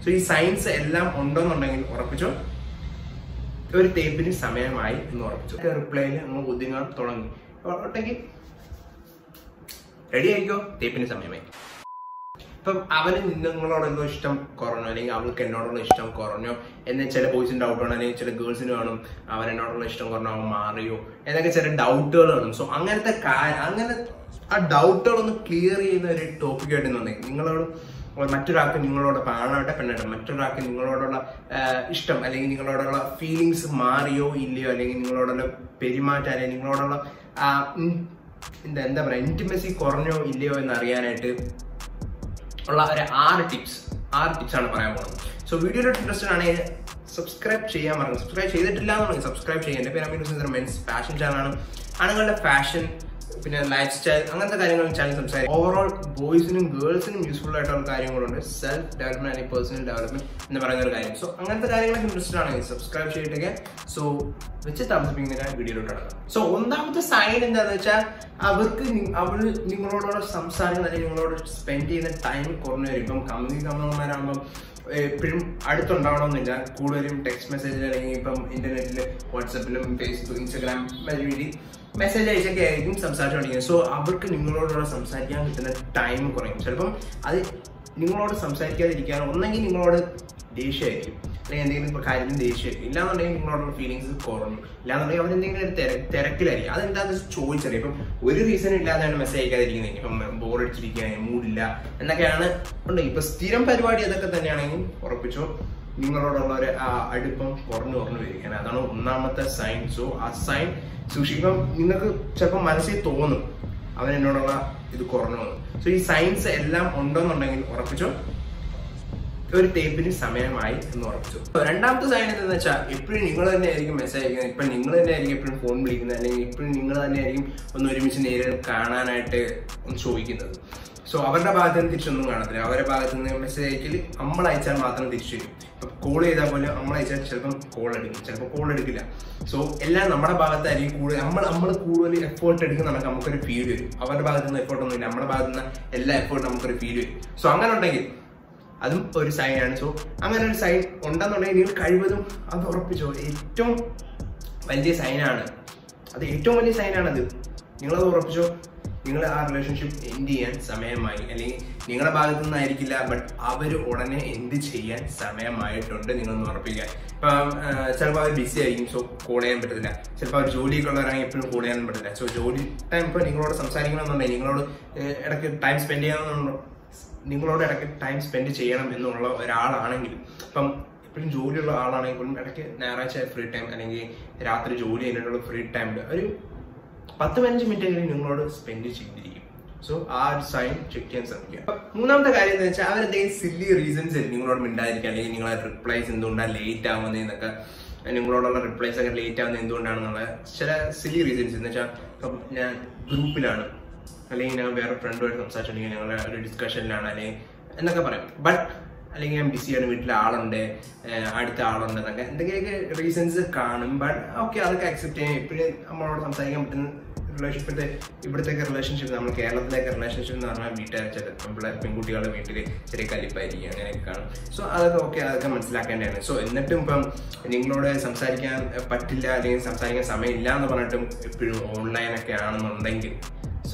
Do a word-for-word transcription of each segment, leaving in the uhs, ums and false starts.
So this science എല്ലാം ഉണ്ടെന്നുണ്ടെങ്കിൽ ഉറപ്പിച്ചോ ഒരു തേപ്പിന് സമയമായി എന്ന് ഉറപ്പിച്ചു. റിപ്ലൈയിൽ നമ്മൾ ഒതുങ്ങാൻ തുടങ്ങി. ഒട്ടെങ്കിൽ റെഡി ആയിക്കോ, തേപ്പിന് സമയമായി. ഇപ്പം അവന് നിങ്ങളോടുള്ള ഇഷ്ടം കുറഞ്ഞോ അല്ലെങ്കിൽ അവൾക്ക് എന്നോടുള്ള ഇഷ്ടം കുറഞ്ഞോ എന്ന് ചില ബോയ്സിന് ഡൗട്ട് വേണം, അല്ലെങ്കിൽ ചില ഗേൾസിന് വേണം അവൻ എന്നോടുള്ള ഇഷ്ടം കുറഞ്ഞോ അവൻ മാറിയോ എന്നൊക്കെ ചില ഡൗട്ടുകൾ വേണം. സോ അങ്ങനത്തെ അങ്ങനെ ആ ഡൗട്ടുകളൊന്ന് ക്ലിയർ ചെയ്യുന്ന ഒരു ടോപ്പിക് ആയിട്ടെന്നുണ്ടെങ്കിൽ നിങ്ങളോട് മറ്റൊരാൾക്ക് നിങ്ങളോട് ആണാവട്ടെ പെണ്ണാട്ടെ മറ്റൊരാൾക്ക് നിങ്ങളോടുള്ള ഇഷ്ടം അല്ലെങ്കിൽ നിങ്ങളോടുള്ള ഫീലിങ്സ് മാറിയോ ഇല്ലയോ അല്ലെങ്കിൽ നിങ്ങളോടുള്ള പെരുമാറ്റം അല്ലെങ്കിൽ നിങ്ങളോടുള്ള എന്താ എന്താ പറയുക ഇന്റിമസി കുറഞ്ഞോ ഇല്ലയോ എന്ന് അറിയാനായിട്ട് ഉള്ള ഒരു ആറ് ടിപ്സ് ആറ് ടിപ്സ് ആണ് പറയാൻ പോകുന്നത്. സോ വീഡിയോയുടെ ഇൻട്രസ്റ്റഡ് ആണെങ്കിൽ സബ്സ്ക്രൈബ് ചെയ്യാൻ പറഞ്ഞു. സബ്സ്ക്രൈബ് ചെയ്തിട്ടില്ല എന്നുണ്ടെങ്കിൽ സബ്സ്ക്രൈബ് ചെയ്യാം. എൻ്റെ പേര് അമീർ മെൻസ് ഫാഷൻ ചാനലാണ്. ആണുങ്ങളുടെ ഫാഷൻ പിന്നെ ലൈഫ് സ്റ്റൈൽ അങ്ങനത്തെ കാര്യങ്ങളും ചാനൽ സംസാരിക്കും. ഓവറോൾ ബോയ്സിനും ഗേൾസിനും യൂസ്ഫുൾ ആയിട്ടുള്ള കാര്യങ്ങളുണ്ട്. സെൽഫ് ഡെവലപ്മെന്റ് അല്ലെങ്കിൽ പേഴ്സണൽ ഡെവലപ്മെന്റ് എന്ന് പറയുന്ന ഒരു കാര്യം. സോ അങ്ങനത്തെ കാര്യങ്ങളൊക്കെ ഇൻട്രസ്റ്റഡ് ആണെങ്കിൽ സബ്സ്ക്രൈബ് ചെയ്തിട്ടൊക്കെ സോ വെച്ച് താമസിപ്പിക്കുന്ന വീഡിയോയിലോട്ട് നടക്കാം. സോ ഒന്നാമത്തെ സൈൻ എന്താണെന്ന് വെച്ചാൽ അവർക്ക് അവൾ നിങ്ങളോടുള്ള സംസാരം അല്ലെങ്കിൽ നിങ്ങളോട് സ്പെൻഡ് ചെയ്യുന്ന ടൈം കുറഞ്ഞു വരും. ഇപ്പം കമ്പനി കമ്പനിമാരാകുമ്പം എപ്പോഴും അടുത്തുണ്ടാവണമെന്നില്ല. കൂടുതലും ടെക്സ്റ്റ് മെസ്സേജ് അല്ലെങ്കിൽ ഇപ്പം ഇന്റർനെറ്റിൽ വാട്സപ്പിലും ഫേസ്ബുക്ക് ഇൻസ്റ്റാഗ്രാം വഴി മെസ്സേജ് അയച്ചൊക്കെ ആയിരിക്കും സംസാരിച്ചുകൊണ്ടിരിക്കുന്നത്. സോ അവർക്ക് നിങ്ങളോടുള്ള സംസാരിക്കാൻ കിട്ടുന്ന ടൈം കുറയും. ചിലപ്പം അത് നിങ്ങളോട് സംസാരിക്കാതിരിക്കാൻ ഒന്നെങ്കിൽ നിങ്ങളോട് ദേഷ്യമായിരിക്കും അല്ലെങ്കിൽ എന്തെങ്കിലും കാര്യത്തിന് ദേഷ്യമായിരിക്കും, ഇല്ലാന്നുണ്ടെങ്കിൽ നിങ്ങളോടുള്ള ഫീലിങ്സ് കുറഞ്ഞു, ഇല്ലാന്നുണ്ടെങ്കിൽ അവരെന്തെങ്കിലും ഒരു തിര തിരക്കിലായിരിക്കും. അതെന്താണെന്ന് ചോദിച്ചറിയാം. ഇപ്പം ഒരു റീസൺ ഇല്ലാതെയാണ് മെസ്സേജ് അയക്കാതിരിക്കുന്നത്. ഇപ്പം ബോറടിച്ചിരിക്കുക മൂഡില്ല എന്നൊക്കെയാണ് ഉണ്ട്. ഇപ്പൊ സ്ഥിരം പരിപാടി അതൊക്കെ തന്നെയാണെങ്കിൽ ഉറപ്പിച്ചോ നിങ്ങളോടുള്ള ഒരു അടുപ്പം കുറഞ്ഞു കുറഞ്ഞു വരികയാണ്. അതാണ് ഒന്നാമത്തെ സൈൻ. സോ ആ സൈൻ സൂക്ഷിക്കുമ്പം നിങ്ങൾക്ക് ചിലപ്പോൾ മനസ്സിൽ തോന്നും അവൻ എന്നോടുള്ള ഇത് കുറഞ്ഞു വന്നു. സോ ഈ സൈൻസ് എല്ലാം ഉണ്ടെന്നുണ്ടെങ്കിൽ ഉറപ്പിച്ചോ ഒരു തേപ്പിന് സമയമായി എന്ന് ഉറപ്പിച്ചു. രണ്ടാമത്തെ സൈൻ എന്താണെന്ന് വെച്ചാൽ എപ്പോഴും നിങ്ങൾ തന്നെ ആയിരിക്കും മെസ്സേജ് അയക്കുന്നത്, ഇപ്പം നിങ്ങൾ തന്നെ ആയിരിക്കും എപ്പോഴും ഫോൺ വിളിക്കുന്നത്, അല്ലെങ്കിൽ എപ്പോഴും നിങ്ങൾ തന്നെ ആയിരിക്കും ഒന്ന് ഒരുമിച്ച് നേരിൽ കാണാനായിട്ട് ഒന്ന് ചോദിക്കുന്നത്. സോ അവരുടെ ഭാഗത്ത് നിന്ന് തിരിച്ചൊന്നും കാണത്തില്ല. അവരുടെ ഭാഗത്ത് നിന്ന് മെസ്സേജ് അയക്കൽ നമ്മൾ അയച്ചാൽ മാത്രം തിരിച്ചു വരും. ഇപ്പം കോൾ ചെയ്താൽ പോലും നമ്മൾ അയച്ചാൽ ചിലപ്പം കോൾ എടുക്കും, ചിലപ്പോൾ കോൾ എടുക്കില്ല. സോ എല്ലാം നമ്മുടെ ഭാഗത്തായിരിക്കും കൂടുതൽ നമ്മൾ നമ്മൾ കൂടുതൽ എഫേർട്ട് എടുക്കുന്നുണ്ടെങ്കിൽ നമുക്കൊരു ഫീൽ വരും. അവരുടെ ഭാഗത്ത് നിന്ന് എഫേർട്ട് ഒന്നുമില്ല, നമ്മുടെ ഭാഗത്ത് നിന്ന് എല്ലാ എഫേർട്ടും നമുക്കൊരു ഫീൽ വരും. സോ അങ്ങനെ ഉണ്ടെങ്കിൽ അതും ഒരു സൈനാണ്. സോ അങ്ങനെ ഒരു സൈൻ ഉണ്ടെന്നുണ്ടെങ്കിൽ നിങ്ങൾ കഴിവതും അത് ഉറപ്പിച്ചോ. ഏറ്റവും വലിയ സൈനാണ് അത്, ഏറ്റവും വലിയ സൈനാണത്. നിങ്ങളത് ഉറപ്പിച്ചോ. നിങ്ങൾ ആ റിലേഷൻഷിപ്പ് എൻഡ് ചെയ്യാൻ സമയമായി, അല്ലെങ്കിൽ നിങ്ങളുടെ ഭാഗത്തു നിന്നായിരിക്കില്ല, ബട്ട് അവർ ഉടനെ എന്ത് ചെയ്യാൻ സമയമായിട്ടുണ്ട് നിങ്ങളൊന്ന് ഉറപ്പിക്കുക. ഇപ്പം ചിലപ്പോൾ അവർ ബിസി ആയിരിക്കും, സോ കോൾ ചെയ്യാൻ പറ്റത്തില്ല. ചിലപ്പോൾ അവർ ജോലിയൊക്കെ ഉള്ളവരാണെങ്കിൽ എപ്പോഴും കോൾ ചെയ്യാൻ പറ്റില്ല. സോ ജോലി ടൈം ഇപ്പോൾ നിങ്ങളോട് സംസാരിക്കണമെന്നുണ്ടെങ്കിൽ നിങ്ങളോട് ഇടയ്ക്ക് ടൈം സ്പെൻഡ് ചെയ്യണമെന്നുണ്ടോ നിങ്ങളോട് ഇടയ്ക്ക് ടൈം സ്പെൻഡ് ചെയ്യണം എന്നുള്ള ഒരാളാണെങ്കിൽ, ഇപ്പം എപ്പോഴും ജോലിയുള്ള ആളാണെങ്കിൽ പോലും ഇടയ്ക്ക് ഞായറാഴ്ച ഫ്രീ ടൈം അല്ലെങ്കിൽ രാത്രി ജോലി കഴിഞ്ഞിട്ടുള്ള ഫ്രീ ടൈമിൽ ഒരു പത്ത് പതിനഞ്ച് മിനിറ്റ് എങ്കിലും നിങ്ങളോട് സ്പെൻഡ് ചെയ്തിരിക്കും. സോ ആ ഒരു സൈൻ ചെക്ക് ചെയ്യാൻ ശ്രമിക്കുക. മൂന്നാമത്തെ കാര്യം എന്ന് വെച്ചാൽ അവരെന്തെങ്കിലും സില്ലി റീസൺസ് ആയിരിക്കും നിങ്ങളോട് മിണ്ടായിരിക്കുക, അല്ലെങ്കിൽ നിങ്ങളെ റിപ്ലൈസ് എന്തുകൊണ്ടാണ് ലേറ്റ് ആവുന്നതെന്നൊക്കെ, നിങ്ങളോടുള്ള റിപ്ലൈസ് ഒക്കെ ലേറ്റ് ആവുന്നത് എന്തുകൊണ്ടാണെന്നുള്ള ചില സില്ലി റീസൺസ് എന്ന് വെച്ചാൽ ഇപ്പം ഞാൻ ഗ്രൂപ്പിലാണ് അല്ലെങ്കിൽ ഞാൻ വേറെ ഫ്രണ്ടുമായിട്ട് സംസാരിച്ചിട്ടുണ്ടെങ്കിൽ ഞങ്ങൾ ഒരു ഡിസ്കഷനിലാണ് അല്ലെങ്കിൽ എന്നൊക്കെ പറയും. ബട്ട് അല്ലെങ്കിൽ ഞാൻ ബിസിയാണ്, വീട്ടിലെ ആളുണ്ട്, അടുത്ത ആളുണ്ട് എന്നൊക്കെ എന്തെങ്കിലുമൊക്കെ റീസൺസ് കാണും. ബട്ട് ഓക്കെ അതൊക്കെ അക്സെപ്റ്റ് ചെയ്യാൻ എപ്പോഴും നമ്മളോട് സംസാരിക്കാൻ പറ്റുന്ന റിലേഷൻഷിപ്പ്. ഇവിടുത്തേക്ക് റിലേഷൻഷിപ്പ് നമ്മൾ കേരളത്തിലേക്ക് റിലേഷൻഷിപ്പ് എന്ന് പറഞ്ഞാൽ വീട്ടുകാർ ചില പിള്ളേർ പെൺകുട്ടികളുടെ വീട്ടിൽ ചെറിയ കലിപ്പായിരിക്കും, അങ്ങനെയൊക്കെ കാണും. സോ അതൊക്കെ ഓക്കെ അതൊക്കെ മനസ്സിലാക്കേണ്ടതാണ്. സോ എന്നിട്ടും ഇപ്പം നിങ്ങളോട് സംസാരിക്കാൻ പറ്റില്ല അല്ലെങ്കിൽ സംസാരിക്കാൻ സമയമില്ല എന്ന് പറഞ്ഞിട്ടും എപ്പോഴും ഓൺലൈനൊക്കെ ആണെന്നുണ്ടെങ്കിൽ സോ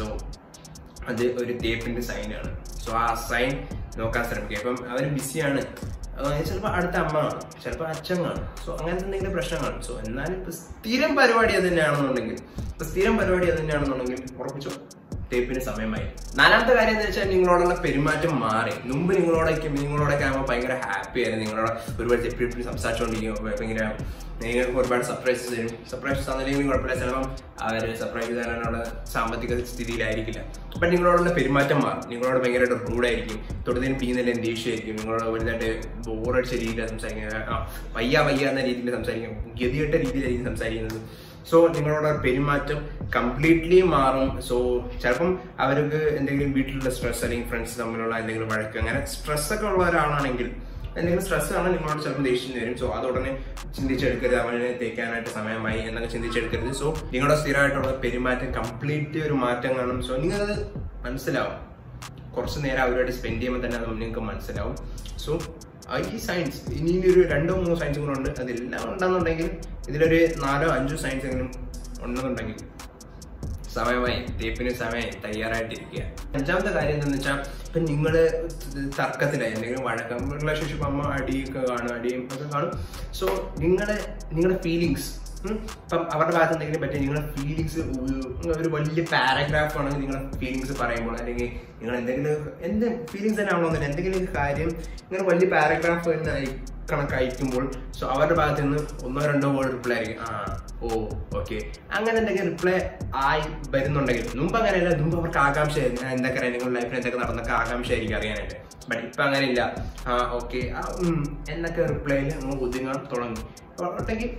അത് ഒരു തേപ്പിന്റെ സൈനാണ്. സോ ആ സൈൻ നോക്കാൻ ശ്രമിക്കുക. ഇപ്പം അവർ ബിസിയാണ്, ചിലപ്പോൾ അടുത്ത അമ്മ കാണും, ചിലപ്പോൾ അച്ഛൻ കാണും. സോ അങ്ങനത്തെ എന്തെങ്കിലും പ്രശ്നം കാണും. സോ എന്നാലും ഇപ്പൊ സ്ഥിരം പരിപാടി അത് തന്നെയാണെന്നുണ്ടെങ്കിൽ ഇപ്പൊ സ്ഥിരം പരിപാടി അത് തന്നെയാണെന്നുണ്ടെങ്കിൽ ഉറപ്പിച്ചോ തേപ്പിന് സമയമായി. നാലാമത്തെ കാര്യം എന്ന് വെച്ചാൽ നിങ്ങളോടുള്ള പെരുമാറ്റം മാറി. മുമ്പ് നിങ്ങളോടൊക്കെ നിങ്ങളോടൊക്കെ ആകുമ്പോൾ ഭയങ്കര ഹാപ്പി ആയിരുന്നു, നിങ്ങളോട് ഒരുപാട് എപ്പോഴും എപ്പോഴും സംസാരിച്ചുകൊണ്ടിരിക്കും, ഭയങ്കര നിങ്ങൾക്ക് ഒരുപാട് സർപ്രൈസസ് തരും. സർപ്രൈസസ് തന്നില്ലെങ്കിൽ കുഴപ്പമില്ല, ചിലപ്പം അവർ സർപ്രൈസ് തരാനുള്ള സാമ്പത്തിക സ്ഥിതിയിലായിരിക്കില്ല. ബട്ട് നിങ്ങളോടുള്ള പെരുമാറ്റം മാറും. നിങ്ങളോട് ഭയങ്കരമായിട്ട് റൂഡായിരിക്കും, തൊടുന്നതിന് പിന്നുന്നതിലും ദേഷ്യമായിരിക്കും, നിങ്ങളോട് വലുതായിട്ട് ബോറടിച്ച രീതിയിലാണ് സംസാരിക്കുന്നത്, ആ വയ്യ വയ്യ എന്ന രീതിയിൽ സംസാരിക്കും, ഗതികെട്ട രീതിയിലായിരിക്കും സംസാരിക്കുന്നത്. സോ നിങ്ങളോട് പെരുമാറ്റം കംപ്ലീറ്റ്ലി മാറും. സോ ചിലപ്പം അവർക്ക് എന്തെങ്കിലും വീട്ടിലുള്ള സ്ട്രെസ് അല്ലെങ്കിൽ ഫ്രണ്ട്സ് തമ്മിലുള്ള എന്തെങ്കിലും വഴക്ക് അങ്ങനെ സ്ട്രെസ്സൊക്കെ ഉള്ള ഒരാളാണെങ്കിൽ എന്തെങ്കിലും സ്ട്രെസ് ആണ് നിങ്ങളോട് ചിലപ്പോൾ ദേഷ്യം വരും. സോ അതുടനെ ചിന്തിച്ചെടുക്കരുത് അവനെ തേക്കാനായിട്ട് സമയമായി എന്നൊക്കെ ചിന്തിച്ചെടുക്കരുത്. സോ നിങ്ങളുടെ സ്ഥിരമായിട്ടുള്ള പെരുമാറ്റം കംപ്ലീറ്റ് ഒരു മാറ്റം കാണും. സോ നിങ്ങളത് മനസ്സിലാവും, കുറച്ച് നേരം അവരുമായിട്ട് സ്പെൻഡ് ചെയ്യുമ്പോൾ തന്നെ അത് നിങ്ങൾക്ക് മനസ്സിലാവും. സോ ഈ സയൻസ് ഇനി ഒരു രണ്ടോ മൂന്നോ സയൻസും കൂടെ ഉണ്ട്. അതെല്ലാം ഉണ്ടെന്നുണ്ടെങ്കിൽ ഇതിലൊരു നാലോ അഞ്ചോ സയൻസ് എങ്കിലും ഉണ്ടെന്നുണ്ടെങ്കിൽ സമയമായി തേപ്പിന് സമയമായി തയ്യാറായിട്ടിരിക്കുക. അഞ്ചാമത്തെ കാര്യം എന്താണെന്ന് വെച്ചാൽ ഇപ്പം നിങ്ങൾ തർക്കത്തിലായി എന്തെങ്കിലും വഴക്കം റിലേഷൻഷിപ്പ് അമ്മ അടിയൊക്കെ കാണും അടിയും ഒക്കെ കാണും. സോ നിങ്ങളുടെ നിങ്ങളുടെ ഫീലിങ്സ് ഇപ്പം അവരുടെ ഭാഗത്ത് എന്തെങ്കിലും പറ്റി നിങ്ങളുടെ ഫീലിങ്സ് ഒരു വലിയ പാരഗ്രാഫ് ആണെങ്കിൽ നിങ്ങളുടെ ഫീലിങ്സ് പറയുമ്പോൾ അല്ലെങ്കിൽ നിങ്ങൾ എന്തെങ്കിലും എന്ത് ഫീലിങ്സ് തന്നെ ആവണമെന്നില്ല എന്തെങ്കിലും കാര്യം നിങ്ങൾ വലിയ പാരഗ്രാഫ് തന്നെ കണക്കയക്കുമ്പോൾ സോ അവരുടെ ഭാഗത്ത് നിന്ന് ഒന്നോ രണ്ടോ വേർഡ് റിപ്ലൈ ആയിരിക്കും. ആ ഓ ഓക്കെ അങ്ങനെ എന്തെങ്കിലും റിപ്ലൈ ആയി വരുന്നുണ്ടെങ്കിൽ മുമ്പ് അങ്ങനെയല്ല. മുമ്പ് അവർക്ക് ആകാംക്ഷ എന്തൊക്കെ അറിയാം നിങ്ങളുടെ ലൈഫിൽ എന്തൊക്കെ നടന്നൊക്കെ ആകാംക്ഷ ആയിരിക്കും അറിയാനായിട്ട്. ബട്ട് ഇപ്പം അങ്ങനെയില്ല. ആ ഓക്കെ എന്നൊക്കെ റിപ്ലൈയിൽ നമ്മൾ ഒതുങ്ങാൻ തുടങ്ങി ഒട്ടെങ്കിൽ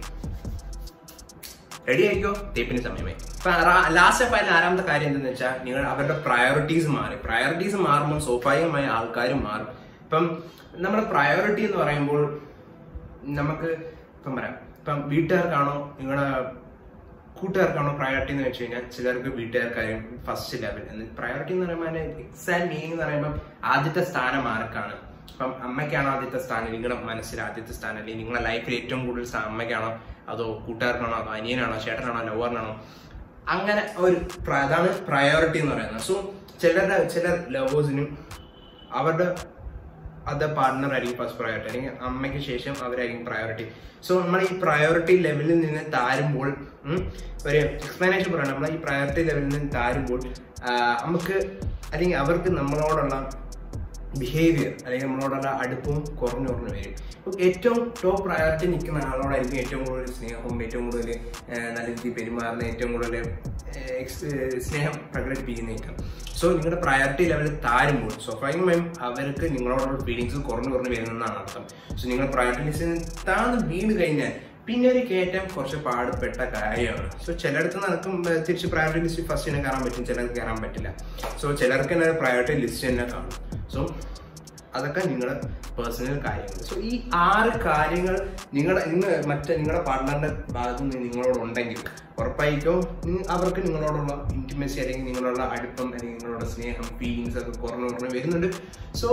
റെഡി ആയിക്കോ തേപ്പിന് സമയമായി. ഇപ്പൊ ലാസ്റ്റ് ഓഫ് ആയാലും ആറാമത്തെ കാര്യം എന്താണെന്ന് വെച്ചാൽ നിങ്ങൾ അവരുടെ പ്രയോറിറ്റീസ് മാറി. പ്രയോറിറ്റീസ് മാറുമ്പോൾ സ്വാഭാവികമായ ആൾക്കാരും മാറും. ഇപ്പം നമ്മുടെ പ്രയോറിറ്റി എന്ന് പറയുമ്പോൾ നമുക്ക് ഇപ്പം പറയാം ഇപ്പം വീട്ടുകാർക്കാണോ നിങ്ങളുടെ കൂട്ടുകാർക്കാണോ പ്രയോറിറ്റി എന്ന് വെച്ച് കഴിഞ്ഞാൽ ചിലർക്ക് വീട്ടുകാർക്കാരും ഫസ്റ്റ് ലെവൽ. പ്രയോറിറ്റി എന്ന് പറയുമ്പോൾ അതിന്റെ എക്സാക്ട് മീനിങ് എന്ന് പറയുമ്പോൾ ആദ്യത്തെ സ്ഥാനം ആർക്കാണ്. ഇപ്പം അമ്മയ്ക്കാണോ ആദ്യത്തെ സ്ഥാനം നിങ്ങളുടെ മനസ്സിൽ ആദ്യത്തെ സ്ഥാനം, അല്ലെങ്കിൽ നിങ്ങളുടെ ലൈഫിൽ ഏറ്റവും കൂടുതൽ അമ്മയ്ക്കാണോ അതോ കൂട്ടുകാർക്കാണോ അതോ അനിയനാണോ ചേട്ടനാണോ ലവറിനാണോ, അങ്ങനെ ഒരു അതാണ് പ്രയോറിറ്റി എന്ന് പറയുന്നത്. സോ ചിലരുടെ ചില ലവേഴ്സിനും അവരുടെ അത് പാർട്ട്ണർ ആയിരിക്കും ഫസ്റ്റ് പ്രയോറിറ്റി, അല്ലെങ്കിൽ അമ്മയ്ക്ക് ശേഷം അവരായിരിക്കും പ്രയോറിറ്റി. സോ നമ്മൾ ഈ പ്രയോറിറ്റി ലെവലിൽ നിന്ന് താരുമ്പോൾ ഒരു എക്സ്പ്ലനേഷൻ പറയണം. നമ്മൾ ഈ പ്രയോറിറ്റി ലെവലിൽ നിന്ന് താരുമ്പോൾ നമുക്ക് അല്ലെങ്കിൽ അവർക്ക് നമ്മളോടുള്ള ബിഹേവിയർ അല്ലെങ്കിൽ നമ്മളോടുള്ള അടുപ്പവും കുറഞ്ഞു കുറഞ്ഞു വരും. ഏറ്റവും ടോപ്പ് പ്രയോറിറ്റി നിൽക്കുന്ന ആളോടായിരിക്കും ഏറ്റവും കൂടുതൽ സ്നേഹവും ഏറ്റവും കൂടുതൽ നല്ല രീതിയിൽ പെരുമാറുന്ന ഏറ്റവും കൂടുതൽ സ്നേഹം പ്രകടിപ്പിക്കുന്നേക്കാം. സോ നിങ്ങളുടെ പ്രയോറിറ്റി ലെവലിൽ താരുമ്പോൾ സ്വാഭാവികമായും അവർക്ക് നിങ്ങളോടുള്ള ഫീലിങ്സ് കുറഞ്ഞു കുറഞ്ഞു വരുന്നതാണ് അർത്ഥം. സോ നിങ്ങൾ പ്രയോറിറ്റി ലിസ്റ്റിൽ താന്ന് വീണ് കഴിഞ്ഞാൽ പിന്നെ ഒരു കയറ്റം കുറച്ച് പാടുപെട്ട കാര്യമാണ്. സോ ചിലർക്ക് നടക്കും തിരിച്ച് പ്രയോറിറ്റി ലിസ്റ്റ് ഫസ്റ്റ് തന്നെ കയറാൻ പറ്റും, ചിലർക്ക് കയറാൻ പറ്റില്ല. സോ ചിലർക്ക് തന്നെ പ്രയോറിറ്റി ലിസ്റ്റ് തന്നെ കാണും. സോ അതൊക്കെ നിങ്ങളുടെ പേഴ്സണൽ കാര്യങ്ങൾ. സോ ഈ ആറ് കാര്യങ്ങൾ നിങ്ങളുടെ നിങ്ങൾ മറ്റേ നിങ്ങളുടെ പാർട്ട്ണറിന്റെ ഭാഗത്ത് നിന്ന് നിങ്ങളോടുണ്ടെങ്കിൽ ഉറപ്പായിട്ടും അവർക്ക് നിങ്ങളോടുള്ള ഇന്റിമസി അല്ലെങ്കിൽ നിങ്ങളുള്ള അടുപ്പം അല്ലെങ്കിൽ നിങ്ങളുടെ സ്നേഹം ഫീലിങ്സ് ഒക്കെ കുറഞ്ഞു കുറഞ്ഞു വരുന്നുണ്ട്. സോ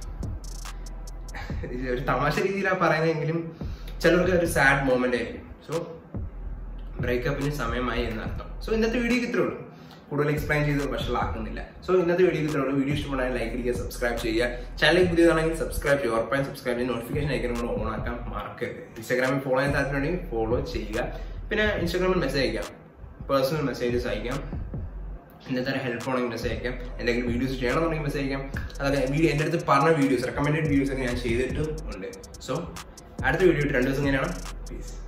ഒരു തമാശ രീതിയിലാണ് പറയുന്നതെങ്കിലും ചിലർക്ക് ഒരു സാഡ് മൊമെന്റ് ആയിരിക്കും. സോ ബ്രേക്കപ്പിന് സമയമായി എന്നർത്ഥം. സോ ഇന്നത്തെ വീഡിയോക്ക് ഇത്രേ ഉള്ളൂ. കൂടുതൽ എക്സ്പ്ലെയിൻ ചെയ്ത് വഷളാക്കുന്നില്ല. സോ ഇന്നത്തെ വീഡിയോ ഇത്രേ ഉള്ളൂ. വീഡിയോ ഇഷ്ടപ്പെടാൻ ലൈക്ക് ചെയ്യുക, സബ്സ്ക്രൈബ് ചെയ്യുക. ചാനൽ പുതിയതാണെങ്കിൽ സബ്സ്ക്രൈബ് ചെയ്യുക. ഉറപ്പായും സബ്സ്ക്രൈബ് ചെയ്ത് നോട്ടിഫിക്കേഷൻ ഐക്കൺ കൂടെ ഓൺ ആക്കാൻ മറക്കരുത്. ഇൻസ്റ്റാഗ്രാമിൽ ഫോളോ ചെയ്യാൻ താല്പര്യമുണ്ടെങ്കിൽ ഫോളോ ചെയ്യുക. പിന്നെ ഇൻസ്റ്റാഗ്രാമിൽ മെസ്സേജ് അയക്കാം, പേഴ്സണൽ മെസ്സേജസ് അയക്കാം. ഇന്നത്തെ ഹെൽപ്പ് ആണെങ്കിൽ മെസ്സേജ് അയക്കാം. എന്തെങ്കിലും വീഡിയോസ് ചെയ്യണമെന്നുണ്ടെങ്കിൽ മെസ്സേജ് അയക്കാം. അതായത് വീഡിയോ എൻ്റെ അടുത്ത് പറഞ്ഞ വീഡിയോസ് റെക്കമെൻഡഡ് വീഡിയോസ് ഒക്കെ ഞാൻ ചെയ്തിട്ടും ഉണ്ട്. സോ അടുത്ത വീഡിയോ രണ്ട് ദിവസം ഇങ്ങനെയാണ്. പ്ലീസ്.